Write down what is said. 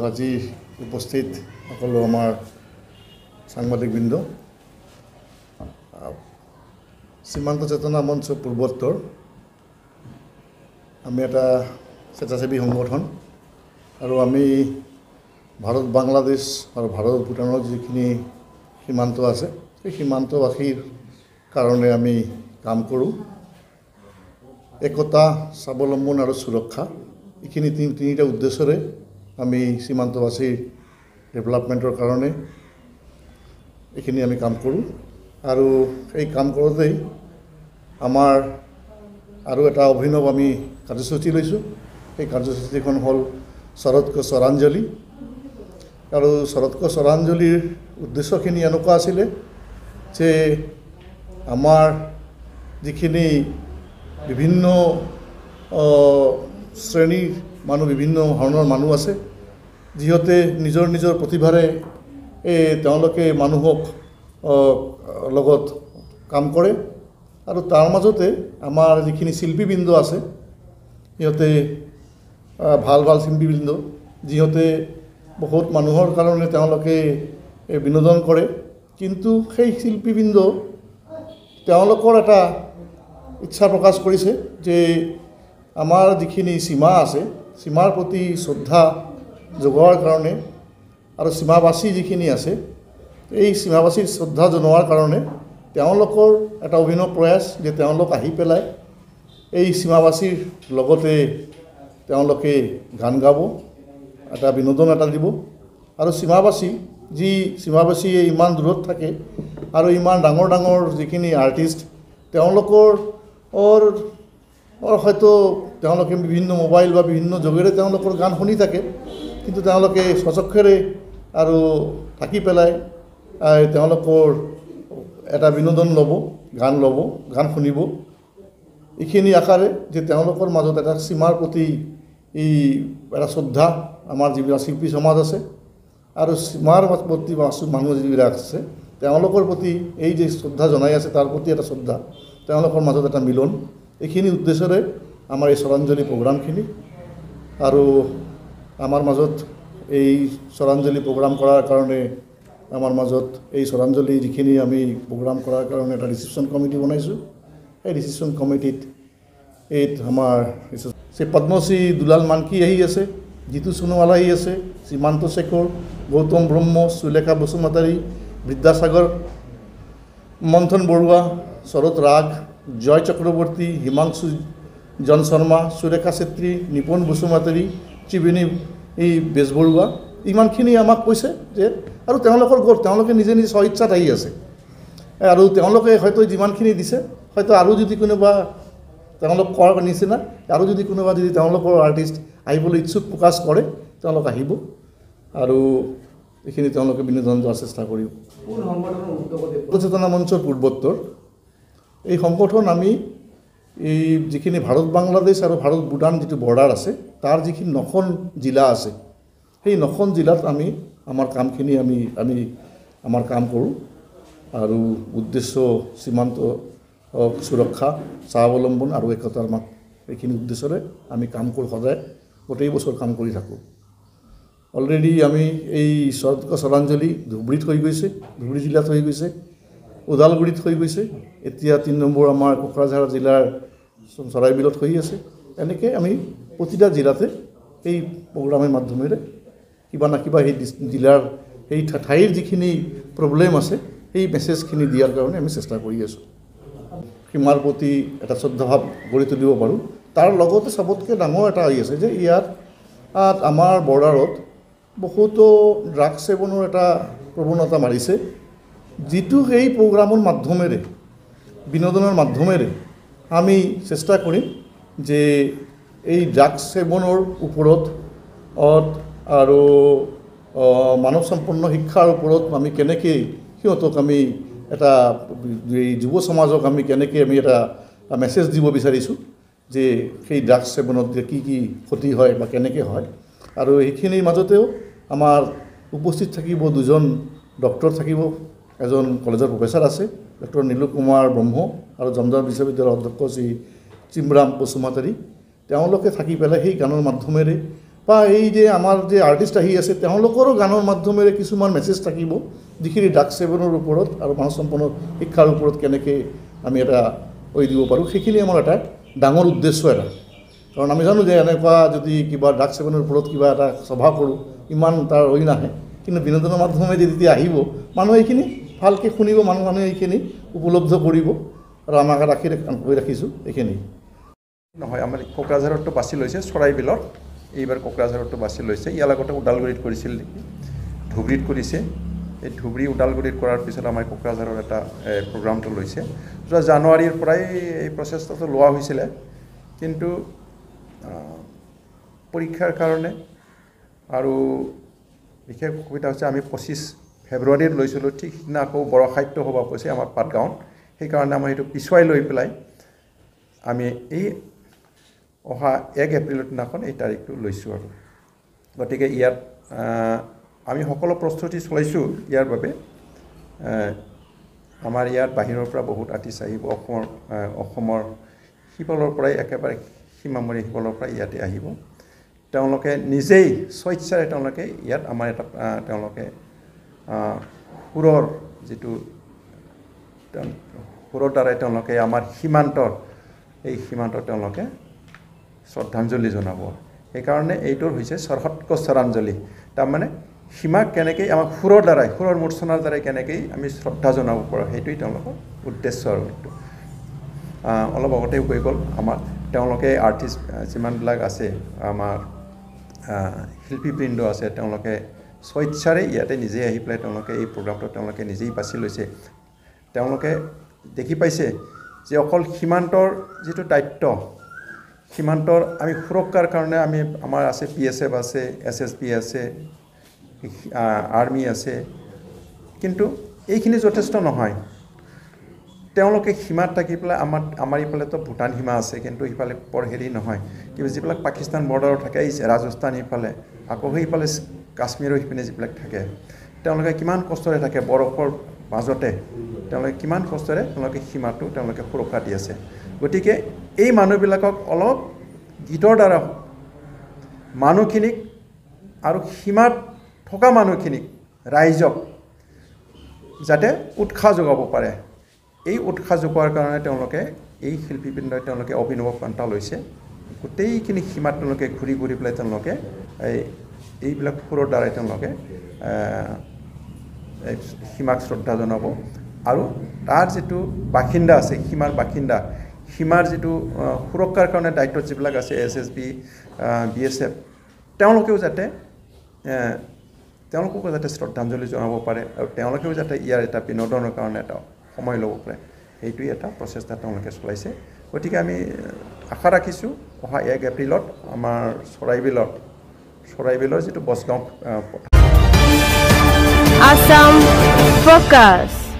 আজি উপস্থিত সকলো আমাৰ সাংবাদিকবৃন্দ সীমান্ত চেতনা মঞ্চ পূৰ্বোত্তৰ আমি এটা স্বেচ্ছাসেৱী সংগঠন আৰু আমি ভাৰত বাংলাদেশ আৰু ভাৰত ভূটানৰ যিখিনি সীমান্ত আছে সেই সীমান্তবাসীৰ কাৰণে আমি কাম কৰোঁ একতা স্বাৱলম্বন আৰু সুৰক্ষা এইখিনি তিনিটা উদ্দেশ্যৰে আমি সীমান্তবাসীৰ ডেভেলপমেণ্টৰ কাৰণে এইখিনি আমি কাম কৰোঁ আৰু এই কাম কৰোঁতেই আমাৰ আৰু এটা অভিনৱ আমি কাৰ্যসূচী লৈছোঁ সেই কাৰ্যসূচীখন হ'ল শৰৎকৈ স্বৰাঞ্জলি আৰু শৰৎকৈ স্বৰাঞ্জলিৰ উদ্দেশ্যখিনি এনেকুৱা আছিলে যে আমাৰ যিখিনি বিভিন্ন শ্ৰেণীৰ মানুহ বিভিন্ন ধৰণৰ মানুহ আছে যিহেতু নিজৰ নিজৰ প্ৰতিভাৰে তেওঁলোকে মানুহক লগত কাম কৰে আৰু তাৰ মাজতে আমাৰ যিখিনি শিল্পীবৃন্দ আছে সিহঁতে ভাল ভাল শিল্পীবৃন্দ যিহঁতে বহুত মানুহৰ কাৰণে তেওঁলোকে বিনোদন কৰে কিন্তু সেই শিল্পীবৃন্দ তেওঁলোকৰ এটা ইচ্ছা প্ৰকাশ কৰিছে যে আমাৰ যিখিনি সীমা আছে সীমাৰ প্ৰতি শ্ৰদ্ধা যোগোৱাৰ কাৰণে আৰু সীমাবাসী যিখিনি আছে এই সীমাবাসীৰ শ্ৰদ্ধা জনোৱাৰ কাৰণে তেওঁলোকৰ এটা অভিনৱ প্ৰয়াস যে তেওঁলোক আহি পেলাই এই সীমাবাসীৰ লগতে তেওঁলোকে গান গাব এটা বিনোদন এটা দিব আৰু সীমাবাসী ইমান দূৰত থাকে আৰু ইমান ডাঙৰ ডাঙৰ যিখিনি আৰ্টিষ্ট তেওঁলোকৰ হয়তো তেওঁলোকে বিভিন্ন মোবাইল বা বিভিন্ন যোগেৰে তেওঁলোকৰ গান শুনি থাকে কিন্তু তেওঁলোকে স্বচক্ষেৰে আৰু থাকি পেলাই তেওঁলোকৰ এটা বিনোদন ল'ব গান শুনিব এইখিনি আশাৰে যে তেওঁলোকৰ মাজত এটা সীমাৰ প্ৰতি এটা শ্ৰদ্ধা আমাৰ যিবিলাক শিল্পী সমাজ আছে আৰু সীমাৰ প্ৰতি মানুহ যিবিলাক আছে তেওঁলোকৰ প্ৰতি এই যে শ্ৰদ্ধা জনাই আছে তাৰ প্ৰতি এটা শ্ৰদ্ধা তেওঁলোকৰ মাজত এটা মিলন এইখিনি উদ্দেশ্যৰে আমাৰ এই স্বৰাঞ্জলি প্ৰগ্ৰামখিনি আৰু আমাৰ মাজত এই স্বৰাঞ্জলি প্ৰগ্ৰাম কৰাৰ কাৰণে আমাৰ মাজত এই স্বৰাঞ্জলি যিখিনি আমি প্ৰগ্ৰাম কৰাৰ কাৰণে এটা ৰিচিপশ্যন কমিটি বনাইছোঁ এই ৰিচিপশ্যন কমিটিত আমাৰ পদ্মশ্ৰী দুলাল মানকি আহি আছে জিতু সোণোৱাল আহি আছে সীমান্ত শেখৰ গৌতম ব্ৰহ্ম সুলেখা বসুমতাৰী বিদ্যাসাগৰ মন্থন বৰুৱা শৰৎ ৰাগ জয় চক্ৰৱৰ্তী হিমাংশু জন শৰ্মা সুৰেখা চেত্ৰী নিপুণ বসুমতাৰী ত্ৰিবেণী বেজবৰুৱা ইমানখিনি আমাক কৈছে যে আৰু তেওঁলোকে নিজে নিজে স্বইচ্ছাত আহি আছে আৰু তেওঁলোকে হয়তো যিমানখিনি দিছে হয়তো আৰু যদি কোনোবা তেওঁলোক কৰাৰ নিচিনা আৰু যদি কোনোবা যদি তেওঁলোকৰ আৰ্টিষ্ট আহিবলৈ ইচ্ছুক প্ৰকাশ কৰে তেওঁলোক আহিব আৰু এইখিনি তেওঁলোকে বিনোদন যোৱাৰ চেষ্টা কৰিব চেতনা মঞ্চৰ পূৰ্বোত্তৰ এই সংগঠন আমি এই যিখিনি ভাৰত বাংলাদেশ আৰু ভাৰত ভূটান যিটো বৰ্ডাৰ আছে তাৰ যিখিনি 9খন জিলা আছে সেই 9খন জিলাত আমি আমাৰ কামখিনি আমি আমাৰ কাম কৰোঁ আৰু উদ্দেশ্য সীমান্ত সুৰক্ষা স্বাৱলম্বন আৰু একতাৰ এইখিনি উদ্দেশ্যৰে আমি কাম কৰোঁ সদায় গোটেই বছৰ কাম কৰি থাকোঁ অলৰেডি আমি এই শৰৎকৈ স্বৰাঞ্জলি ধুবুৰীত হৈ গৈছে ধুবুৰী জিলাত হৈ গৈছে ওদালগুৰিত হৈ গৈছে এতিয়া 3 নম্বৰ আমাৰ কোকৰাঝাৰ জিলাৰ চৰাইবিলত হৈ আছে এনেকৈ আমি প্ৰতিটা জিলাতে এই প্ৰগ্ৰামৰ মাধ্যমেৰে কিবা না কিবা সেই জিলাৰ সেই ঠাইৰ যিখিনি প্ৰব্লেম আছে সেই মেছেজখিনি দিয়াৰ কাৰণে আমি চেষ্টা কৰি আছোঁ সীমাৰ প্ৰতি এটা শ্ৰদ্ধাভাৱ গঢ়ি তুলিব পাৰোঁ তাৰ লগতে চবতকৈ ডাঙৰ এটা হৈ আছে যে ইয়াত আমাৰ বৰ্ডাৰত বহুতো ড্ৰাগছ সেৱনৰ এটা প্ৰৱণতা মাৰিছে যিটো এই প্ৰগ্ৰামৰ মাধ্যমেৰে বিনোদনৰ মাধ্যমেৰে আমি চেষ্টা কৰিম যে এই ড্ৰাগছ সেৱনৰ ওপৰত আৰু মানৱ সম্পন্ন শিক্ষাৰ ওপৰত আমি কেনেকৈ সিহঁতক আমি এটা এই যুৱ সমাজক আমি কেনেকৈ আমি এটা মেছেজ দিব বিচাৰিছোঁ যে সেই ড্ৰাগছ সেৱনত যে কি ক্ষতি হয় বা কেনেকৈ হয় আৰু এইখিনিৰ মাজতেও আমাৰ উপস্থিত থাকিব 2জন ডক্টৰ থাকিব এজন কলেজৰ প্ৰফেচাৰ আছে ডক্টৰ নীলু কুমাৰ ব্ৰহ্ম আৰু জমদাৰ বিশ্ববিদ্যালয়ৰ অধ্যক্ষ শ্ৰী চিমৰাম বসুমতাৰী তেওঁলোকে থাকি পেলাই সেই গানৰ মাধ্যমেৰে বা এই যে আমাৰ যে আৰ্টিষ্ট আহি আছে তেওঁলোকৰো গানৰ মাধ্যমেৰে কিছুমান মেছেজ থাকিব যিখিনি ড্ৰাগছ সেৱনৰ ওপৰত আৰু মানৱ সম্পন্ন শিক্ষাৰ ওপৰত কেনেকৈ আমি এটা দিব পাৰোঁ সেইখিনি আমাৰ এটা ডাঙৰ উদ্দেশ্য এটা কাৰণ আমি জানো যে এনেকুৱা যদি কিবা ড্ৰাগছ সেৱনৰ ওপৰত কিবা এটা সভা কৰোঁ ইমান তাৰ নাহে কিন্তু বিনোদনৰ মাধ্যমে যেতিয়া আহিব মানুহে এইখিনি ভালকৈ শুনিব মানুহে এইখিনি উপলব্ধ কৰিব আৰু আমাক ৰাখিছোঁ এইখিনি নহয় আমাৰ কোকৰাঝাৰতো বাছি লৈছে চৰাইবিলৰ এইবাৰ কোকৰাঝাৰতো বাছি লৈছে ইয়াৰ আগতে ওদালগুৰিত কৰিছিল নেকি ধুবুৰীত কৰিছে এই ধুবুৰী ওদালগুৰিত কৰাৰ পিছত আমাৰ কোকৰাঝাৰৰ এটা প্ৰগ্ৰামটো লৈছে যোৱা জানুৱাৰীৰ পৰাই এই প্ৰচেষ্টাটো লোৱা হৈছিলে কিন্তু পৰীক্ষাৰ কাৰণে আৰু বিশেষ অসুবিধা হৈছে আমি 25 ফেব্ৰুৱাৰীত লৈছিলোঁ ঠিক সিদিনা আকৌ বড়ো সাহিত্য সভা কৈছে আমাৰ পাটগাঁৱত সেইকাৰণে আমাৰ সেইটো পিছুৱাই লৈ পেলাই আমি এই অহা 1 এপ্ৰিলৰ দিনাখন এই তাৰিখটো লৈছোঁ আৰু গতিকে ইয়াত আমি সকলো প্ৰস্তুতি চলাইছোঁ ইয়াৰ বাবে আমাৰ ইয়াত বাহিৰৰ পৰা বহুত আৰ্টিষ্ট আহিব অসমৰ সিফালৰ পৰাই একেবাৰে সীমামূৰী সিফালৰ পৰা ইয়াতে আহিব তেওঁলোকে নিজেই স্বেচ্ছাৰে তেওঁলোকে ইয়াত আমাৰ এটা তেওঁলোকে সুৰৰ যিটো সুৰৰ দ্বাৰাই তেওঁলোকে আমাৰ সীমান্তৰ এই সীমান্তত তেওঁলোকে শ্ৰদ্ধাঞ্জলি জনাব সেইকাৰণে এইটোৰ হৈছে শ্ৰদ্ধাঞ্জলি তাৰমানে সীমাক কেনেকৈ আমাক সুৰৰ দ্বাৰাই সুৰৰ মূৰ্ছনাৰ দ্বাৰাই কেনেকৈ আমি শ্ৰদ্ধা জনাব পাৰোঁ সেইটোৱেই তেওঁলোকৰ উদ্দেশ্য আৰু এইটো অলপ আগতেই হৈ গ'ল আমাৰ তেওঁলোকে আৰ্টিষ্ট যিমানবিলাক আছে আমাৰ শিল্পীবৃন্দ আছে তেওঁলোকে স্বেচ্ছাৰে ইয়াতে নিজেই আহি পেলাই তেওঁলোকে এই প্ৰগ্ৰামটো তেওঁলোকে নিজেই বাছি লৈছে তেওঁলোকে দেখি পাইছে যে অকল সীমান্তৰ যিটো দায়িত্ব সীমান্তৰ আমি সুৰক্ষাৰ কাৰণে আমাৰ আছে PSF আছে SSB আছে আৰ্মি আছে কিন্তু এইখিনি যথেষ্ট নহয় তেওঁলোকে সীমাত থাকি পেলাই আমাৰ ইফালেতো ভূটান সীমা আছে কিন্তু ইফালে বৰ হেৰি নহয় কিন্তু যিবিলাক পাকিস্তান বৰ্ডাৰত থাকে এই ৰাজস্থান ইফালে আকৌ সেইফালে কাশ্মীৰৰ সিপিনে যিবিলাক থাকে তেওঁলোকে কিমান কষ্টৰে থাকে বৰফৰ মাজতে তেওঁলোকে কিমান কষ্টৰে তেওঁলোকে সীমাটো তেওঁলোকে সুৰক্ষা দি আছে গতিকে এই মানুহবিলাকক অলপ গীতৰ দ্বাৰা মানুহখিনিক আৰু সীমাত থকা মানুহখিনিক ৰাইজক যাতে উৎসাহ যোগাব পাৰে এই উৎসাহ যোগোৱাৰ কাৰণে তেওঁলোকে এই শিল্পীবৃন্দই তেওঁলোকে অভিনৱ পন্থা লৈছে গোটেইখিনি সীমাত তেওঁলোকে ঘূৰি ঘূৰি পেলাই তেওঁলোকে এইবিলাক সুৰৰ দ্বাৰাই তেওঁলোকে সীমাক শ্ৰদ্ধা জনাব আৰু তাৰ যিটো বাসিন্দা আছে সীমাৰ যিটো সুৰক্ষাৰ কাৰণে দায়িত্বত যিবিলাক আছে SSB BSF তেওঁলোকেও যাতে শ্ৰদ্ধাঞ্জলি জনাব পাৰে আৰু তেওঁলোকেও যাতে ইয়াৰ এটা বিনোদনৰ কাৰণে এটা সময় ল'ব পাৰে সেইটোৱেই এটা প্ৰচেষ্টা তেওঁলোকে চলাইছে গতিকে আমি আশা ৰাখিছোঁ অহা 1 এপ্ৰিলত আমাৰ চৰাইবিলৰ যিটো বছগাঁও Assam Focus